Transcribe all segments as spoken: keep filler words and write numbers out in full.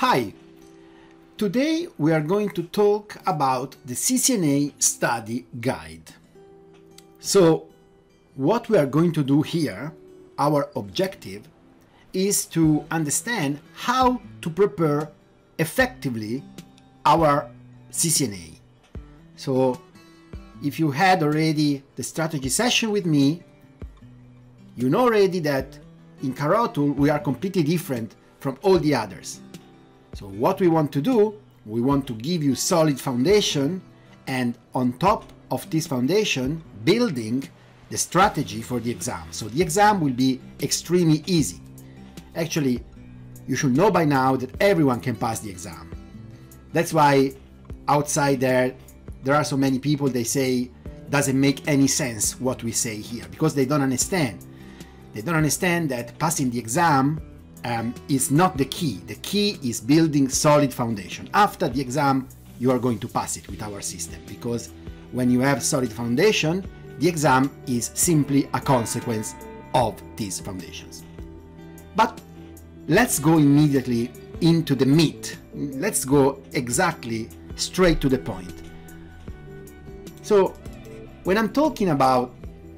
Hi! Today we are going to talk about the C C N A study guide. So, what we are going to do here, our objective, is to understand how to prepare effectively our C C N A. So, if you had already the strategy session with me, you know already that in Carotool we are completely different from all the others. So what we want to do, we want to give you solid foundation, and on top of this foundation, building the strategy for the exam. So the exam will be extremely easy. Actually, you should know by now that everyone can pass the exam. That's why outside there, there are so many people, they say, doesn't make any sense what we say here, because they don't understand. They don't understand that passing the exam um, is not the key. The key is building solid foundation. After the exam, you are going to pass it with our system, because when you have solid foundation, the exam is simply a consequence of these foundations. But let's go immediately into the meat. Let's go exactly straight to the point. So, when I'm talking about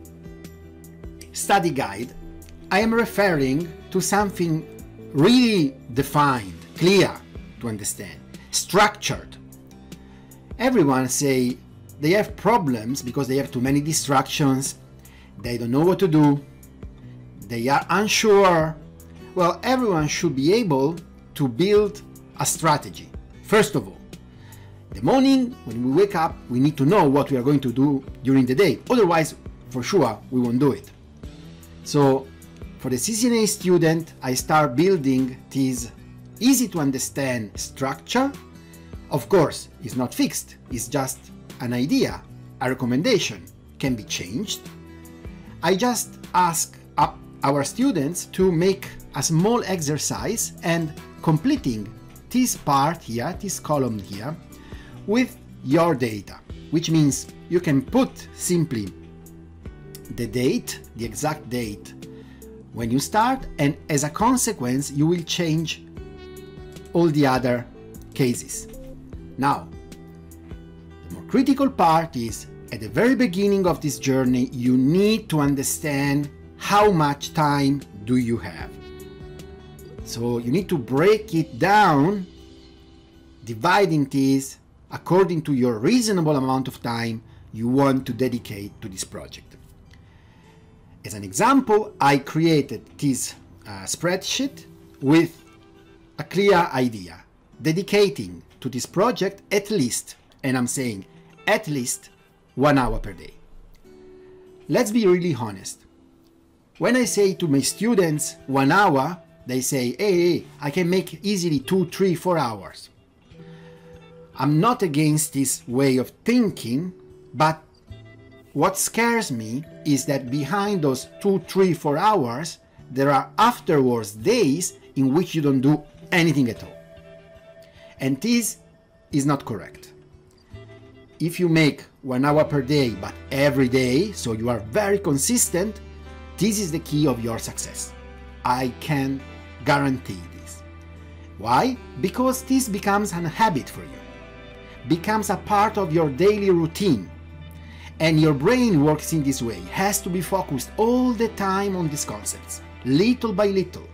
study guide, I am referring to something really defined, clear to understand, structured. Everyone say they have problems because they have too many distractions, they don't know what to do, they are unsure. Well, everyone should be able to build a strategy. First of all, the morning when we wake up, we need to know what we are going to do during the day. Otherwise, for sure, we won't do it. So, for the C C N A student, I start building this easy to understand structure. Of course, it's not fixed, it's just an idea, a recommendation, can be changed. I just ask up our students to make a small exercise and completing this part here, this column here, with your data, which means you can put simply the date, the exact date when you start, and as a consequence you will change all the other cases. Now, the more critical part is at the very beginning of this journey you need to understand how much time do you have. So you need to break it down, dividing this according to your reasonable amount of time you want to dedicate to this project. As an example, I created this uh, spreadsheet with a clear idea, dedicating to this project at least, and I'm saying at least, one hour per day. Let's be really honest. When I say to my students one hour, they say, hey, hey, I can make easily two, three, four hours. I'm not against this way of thinking, but what scares me is that behind those two, three, four hours, there are afterwards days in which you don't do anything at all. And this is not correct. If you make one hour per day, but every day, so you are very consistent, this is the key of your success. I can guarantee this. Why? Because this becomes a habit for you, becomes a part of your daily routine. And your brain works in this way, has to be focused all the time on these concepts, little by little.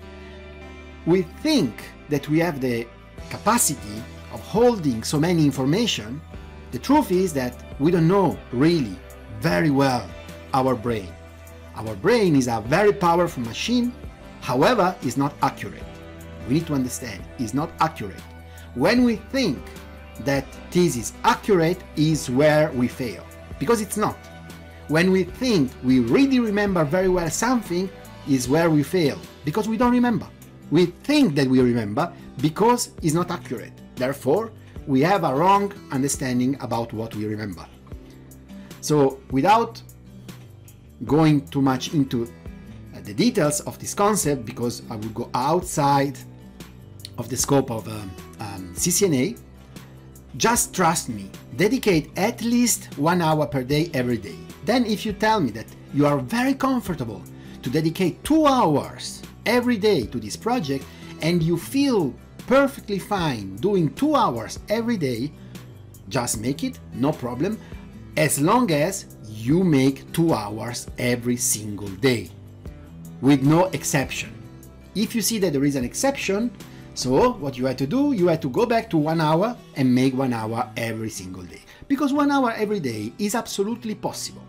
We think that we have the capacity of holding so many information. The truth is that we don't know really very well our brain. Our brain is a very powerful machine, however, is not accurate. We need to understand, it's not accurate. When we think that this is accurate is where we fail. Because it's not. When we think we really remember very well something is where we fail, because we don't remember. We think that we remember because it's not accurate. Therefore, we have a wrong understanding about what we remember. So, without going too much into the details of this concept, because I will go outside of the scope of um, um, C C N A, just trust me, dedicate at least one hour per day every day. Then if you tell me that you are very comfortable to dedicate two hours every day to this project and you feel perfectly fine doing two hours every day, just make it, no problem, as long as you make two hours every single day, with no exception. If you see that there is an exception, so what you have to do, you have to go back to one hour and make one hour every single day. Because one hour every day is absolutely possible.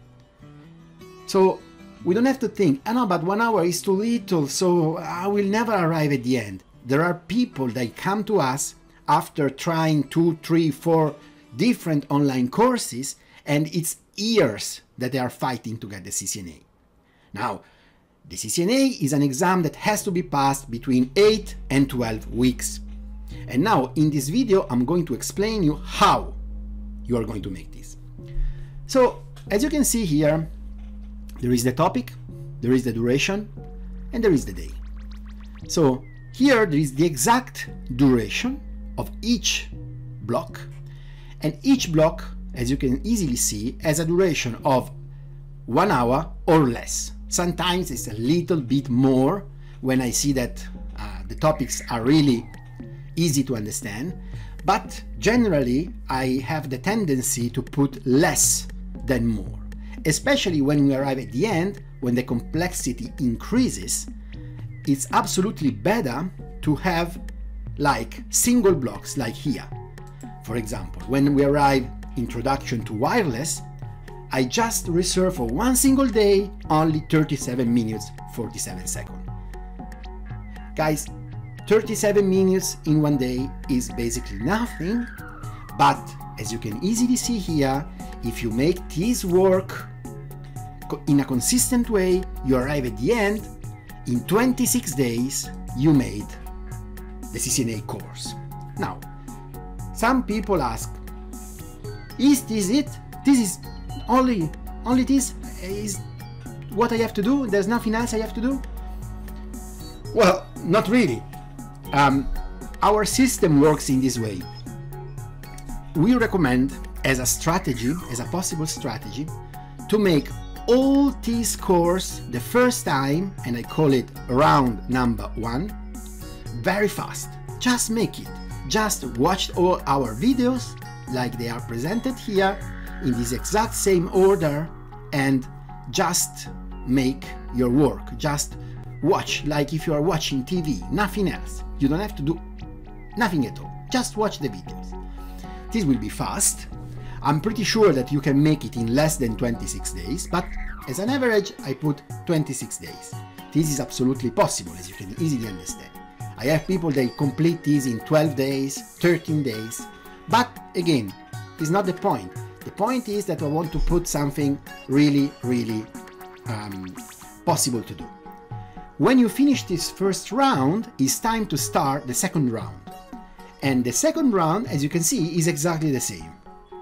So we don't have to think, oh no, but one hour is too little, so I will never arrive at the end. There are people that come to us after trying two, three, four different online courses, and it's years that they are fighting to get the C C N A. Now, the C C N A is an exam that has to be passed between eight and twelve weeks. And now, in this video, I'm going to explain you how you are going to make this. So, as you can see here, there is the topic, there is the duration, and there is the day. So here there is the exact duration of each block, and each block, as you can easily see, has a duration of one hour or less. Sometimes it's a little bit more when I see that uh, the topics are really easy to understand, but generally I have the tendency to put less than more. Especially when we arrive at the end, when the complexity increases, it's absolutely better to have like single blocks like here. For example, when we arrive introduction to wireless, I just reserve for one single day only thirty-seven minutes forty-seven seconds. Guys, thirty-seven minutes in one day is basically nothing, but as you can easily see here, if you make this work in a consistent way, you arrive at the end. In twenty-six days, you made the C C N A course. Now, some people ask, is this it? This is only, only this is what I have to do? There's nothing else I have to do? Well, not really. Um, our system works in this way. We recommend as a strategy, as a possible strategy, to make all this course the first time, and I call it round number one, very fast. Just make it. Just watch all our videos like they are presented here in this exact same order, and just make your work. Just watch like if you are watching T V, nothing else. You don't have to do nothing at all. Just watch the videos. This will be fast. I'm pretty sure that you can make it in less than twenty-six days, but as an average, I put twenty-six days. This is absolutely possible, as you can easily understand. I have people that complete this in twelve days, thirteen days, but again, it's not the point. The point is that I want to put something really, really um, possible to do. When you finish this first round, it's time to start the second round. And the second round, as you can see, is exactly the same.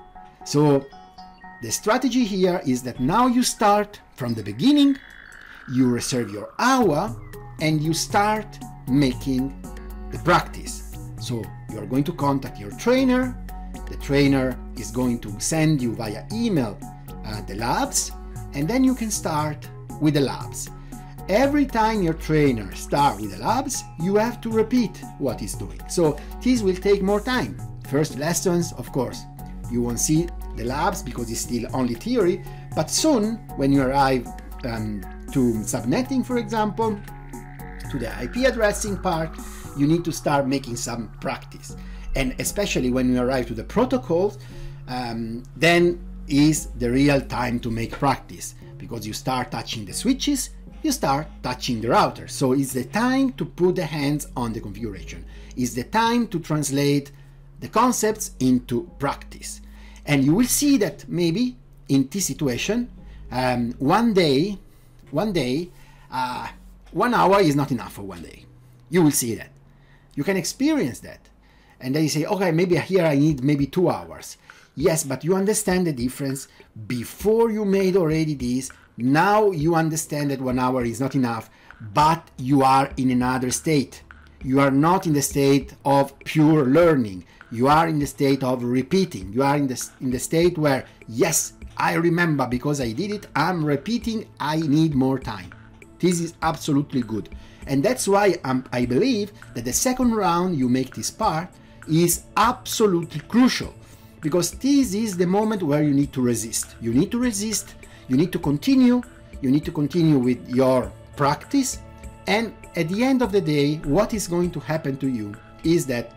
So the strategy here is that now you start from the beginning, you reserve your hour, and you start making the practice. So you're going to contact your trainer, the trainer is going to send you via email uh, the labs, and then you can start with the labs. Every time your trainer starts with the labs, you have to repeat what he's doing. So this will take more time. First lessons, of course, you won't see the labs because it's still only theory, but soon when you arrive um, to subnetting, for example, to the I P addressing part, you need to start making some practice. And especially when you arrive to the protocols, um, then is the real time to make practice, because you start touching the switches, you start touching the router. So it's the time to put the hands on the configuration. It's the time to translate the concepts into practice. And you will see that maybe in this situation, um, one day, one day, uh, one hour is not enough for one day. You will see that. You can experience that. And then you say, okay, maybe here I need maybe two hours. Yes, but you understand the difference. Before you made already this, now you understand that one hour is not enough, but you are in another state. You are not in the state of pure learning. You are in the state of repeating. You are in the, in the state where, yes, I remember because I did it, I'm repeating, I need more time. This is absolutely good. And that's why um, I believe that the second round you make this part is absolutely crucial, because this is the moment where you need to resist. You need to resist, you need to continue, you need to continue with your practice, and at the end of the day, what is going to happen to you is that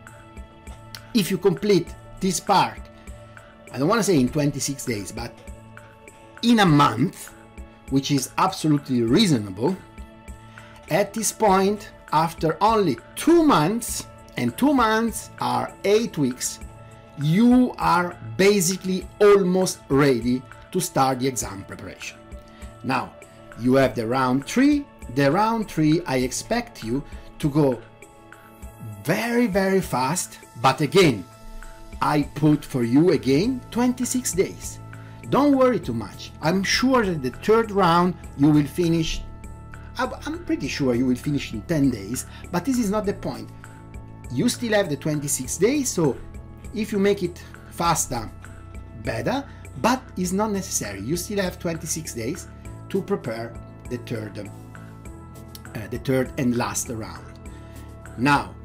if you complete this part, I don't want to say in twenty-six days, but in a month, which is absolutely reasonable, at this point, after only two months, and two months are eight weeks, you are basically almost ready to start the exam preparation. Now, you have the round three. The round three, I expect you to go very, very fast, but again, I put for you again twenty-six days. Don't worry too much. I'm sure that the third round you will finish, I'm pretty sure you will finish in ten days, but this is not the point. You still have the twenty-six days, so if you make it faster, better, but it's not necessary. You still have twenty-six days to prepare the third, uh, the third and last round. Now,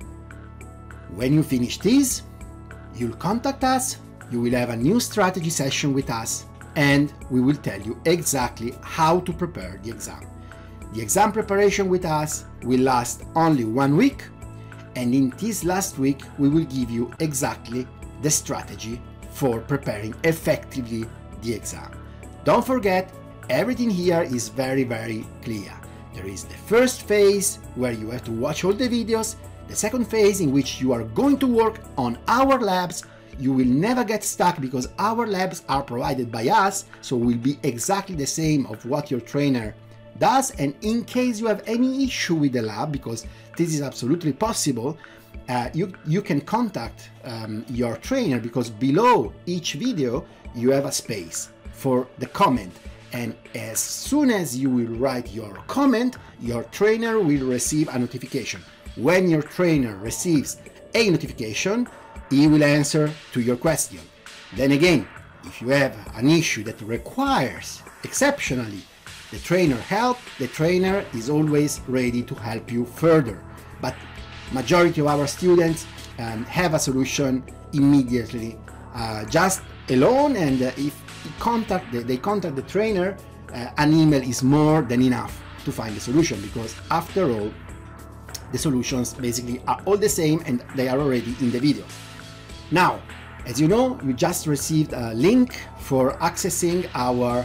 when you finish this, you'll contact us, you will have a new strategy session with us, and we will tell you exactly how to prepare the exam. The exam preparation with us will last only one week, and in this last week we will give you exactly the strategy for preparing effectively the exam. Don't forget, everything here is very, very clear. There is the first phase where you have to watch all the videos, the second phase in which you are going to work on our labs. You will never get stuck because our labs are provided by us, so will be exactly the same of what your trainer does. And in case you have any issue with the lab, because this is absolutely possible, uh, you, you can contact um, your trainer, because below each video you have a space for the comment. And as soon as you will write your comment, your trainer will receive a notification. When your trainer receives a notification, he will answer to your question. Then again, if you have an issue that requires exceptionally the trainer help, the trainer is always ready to help you further. But majority of our students um, have a solution immediately, uh, just alone, and uh, if contact the, they contact the trainer, uh, an email is more than enough to find the solution, because after all, the solutions basically are all the same and they are already in the videos. Now, as you know, you just received a link for accessing our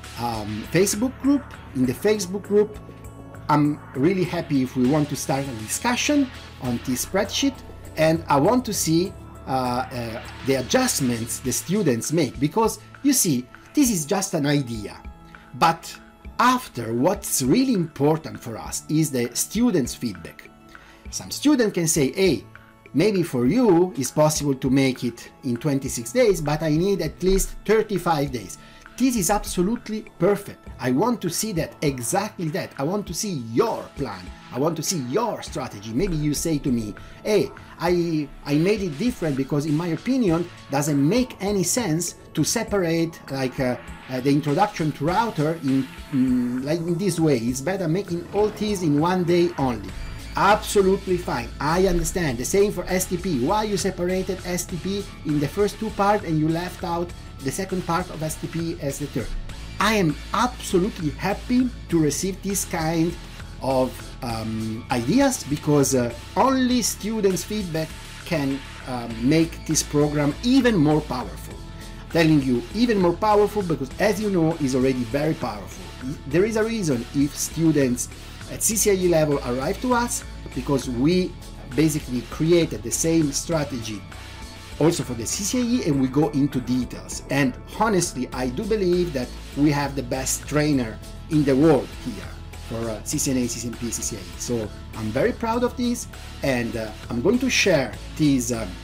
um, Facebook group. In the Facebook group, I'm really happy if we want to start a discussion on this spreadsheet, and I want to see uh, uh, the adjustments the students make, because you see, this is just an idea, but after, what's really important for us is the students' feedback. Some student can say, hey, maybe for you it's possible to make it in twenty-six days, but I need at least thirty-five days. This is absolutely perfect. I want to see that, exactly that. I want to see your plan. I want to see your strategy. Maybe you say to me, hey, I, I made it different because in my opinion, doesn't make any sense to separate like uh, uh, the introduction to router in, in, like in this way. It's better making all these in one day only. Absolutely fine. I understand. The same for S T P. Why you separated S T P in the first two parts and you left out the second part of S T P as the third. I am absolutely happy to receive this kind of um, ideas, because uh, only students' feedback can um, make this program even more powerful. Telling you even more powerful because, as you know, is already very powerful. There is a reason if students at C C I E level arrive to us, because we basically created the same strategy also for the C C I E, and we go into details. And honestly, I do believe that we have the best trainer in the world here for uh, C C N A, C C N P, C C I E. So I'm very proud of this, and uh, I'm going to share this um,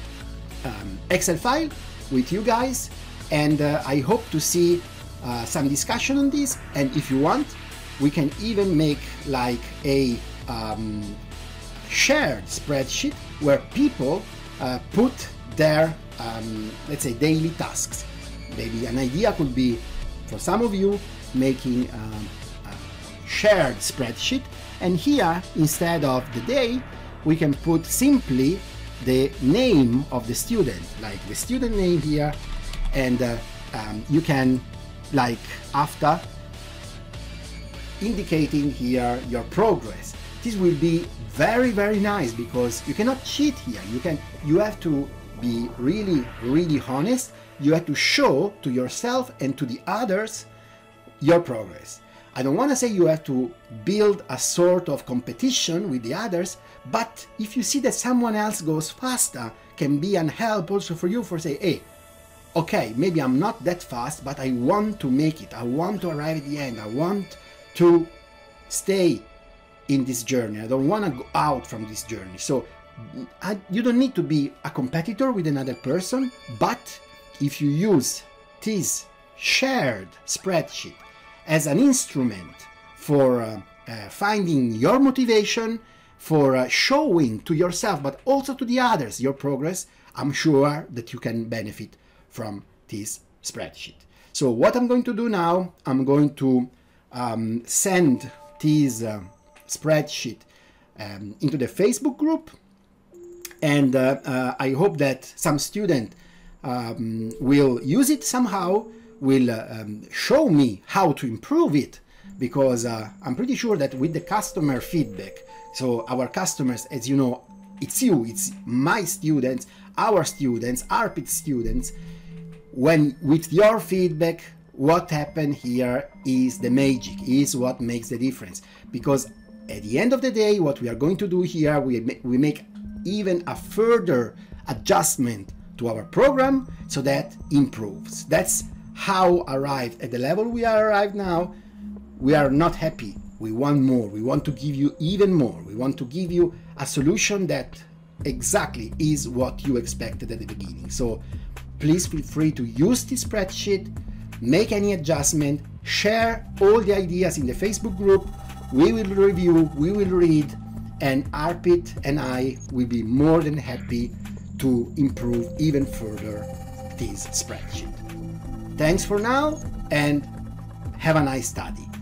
um, Excel file with you guys, and uh, I hope to see uh, some discussion on this. And if you want, we can even make like a um, shared spreadsheet where people uh, put their, um, let's say, daily tasks. Maybe an idea could be, for some of you, making um, a shared spreadsheet, and here instead of the day we can put simply the name of the student, like the student name here, and uh, um, you can, like, after indicating here your progress. This will be very very nice, because you cannot cheat here. You can you have to be really really honest. You have to show to yourself and to the others your progress. I don't want to say you have to build a sort of competition with the others, but if you see that someone else goes faster, can be an help also for you, for say, hey, okay, maybe I'm not that fast, but I want to make it. I want to arrive at the end. I want to stay in this journey. I don't want to go out from this journey. So I, you don't need to be a competitor with another person, but if you use this shared spreadsheet as an instrument for uh, uh, finding your motivation, for uh, showing to yourself but also to the others your progress, I'm sure that you can benefit from this spreadsheet. So what I'm going to do now, I'm going to um, send this uh, spreadsheet um, into the Facebook group, and uh, uh, I hope that some student um, will use it somehow, will uh, um, show me how to improve it, because uh, I'm pretty sure that with the customer feedback, so our customers, as you know, it's you, it's my students, our students, ARPIT students, when with your feedback, what happened here is the magic, is what makes the difference. Because at the end of the day, what we are going to do here, we, we make even a further adjustment to our program so that improves. That's how arrived at the level we are arrived now. We are not happy. We want more. We want to give you even more. We want to give you a solution that exactly is what you expected at the beginning. So please feel free to use this spreadsheet, make any adjustment, share all the ideas in the Facebook group. We will review, we will read, and ARPIT and I will be more than happy to improve even further this spreadsheet. Thanks for now, and have a nice study.